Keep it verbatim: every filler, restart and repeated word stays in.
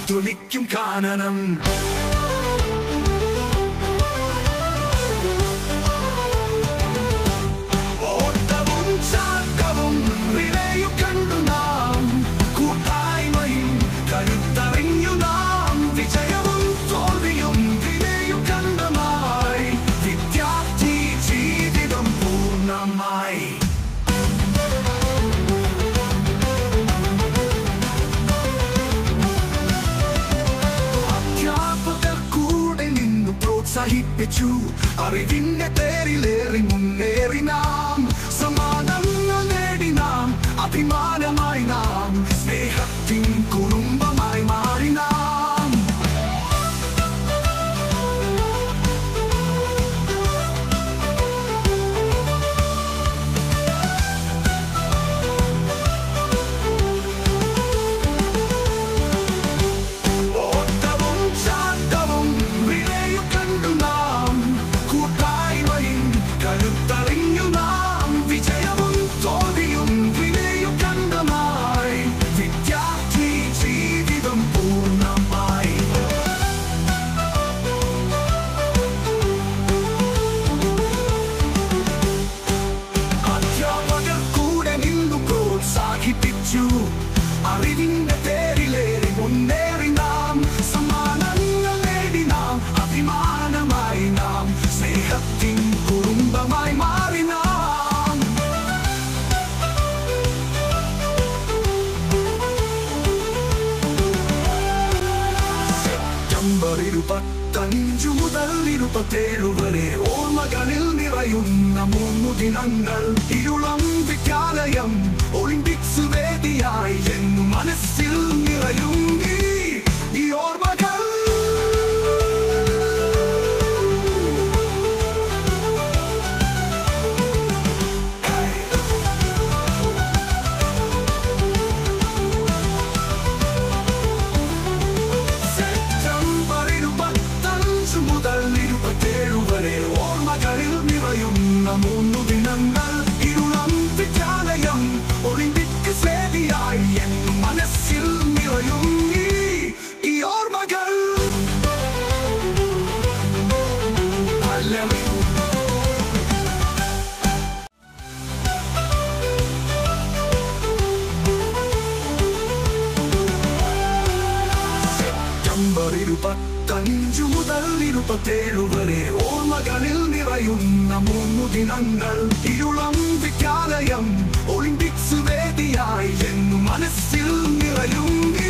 ജ്വലിക്കും കാനനം. ഓട്ടവും ചാട്ടവും റിലേയും കണ്ടു നാം, കൂട്ടായ്മയും കരുത്തറിഞ്ഞു നാം, വിജയവും തോൽവിയും റിലേയും കണ്ടമായി, വിദ്യാർത്ഥി ജീവിതം പൂർണ്ണമായി. പ്രോത്സാഹിപ്പിച്ചു അറിവിന്റെ തേരിലേറി മുന്നേറി നാം, സമാധാനങ്ങൾ നേടി നാം, അഭിമാനമായി നാം, സ്നേഹത്തിൻ കുടുംബമായി മാറി നാം. അറിവിന്റെ തേരിലേറി മുന്നേറി നാം, സമ്മാനങ്ങൾ നേടി നാം, അഭിമാനമായി നാം, സ്നേഹത്തിൻ കുടുംബമായി മാറി നാം. സെപ്റ്റംബർ ഇരുപത്തഞ്ചു മുതൽ ഇരുപത്തേഴു വരെ ഓർമ്മകളിൽ നിറയുന്ന മൂന്നു ദിനങ്ങൾ. ഇരുളം വിദ്യാലയം ഒളിമ്പിക്സ് വേദിയായി എന്നു മനസ്സിൽ നിറയും ഈ ഓർമ്മകൾ. സെപ്റ്റംബർ ഇരുപത്തഞ്ചു മുതൽ ഇരുപത്തേഴു വരെ ഓർമ്മകളിൽ നിറയുന്ന മൂന്നു ദിനങ്ങൾ. ഇരുളം വിദ്യാലയം ഒളിമ്പിക്സ് വേദിയായി എന്നു മനസ്സിൽ നിറയും ഈ ഓർമ്മകൾ. സെപ്റ്റംബർ ഇരുപത്തഞ്ചു മുതൽ ഇരുപത്തേഴു വരെ ഓർമ്മകളിൽ നിറയുന്ന മൂന്നു ദിനങ്ങൾ. ഇരുളം വിദ്യാലയം ഒളിമ്പിക്സ് വേദിയായി എന്നു മനസ്സിൽ നിറയും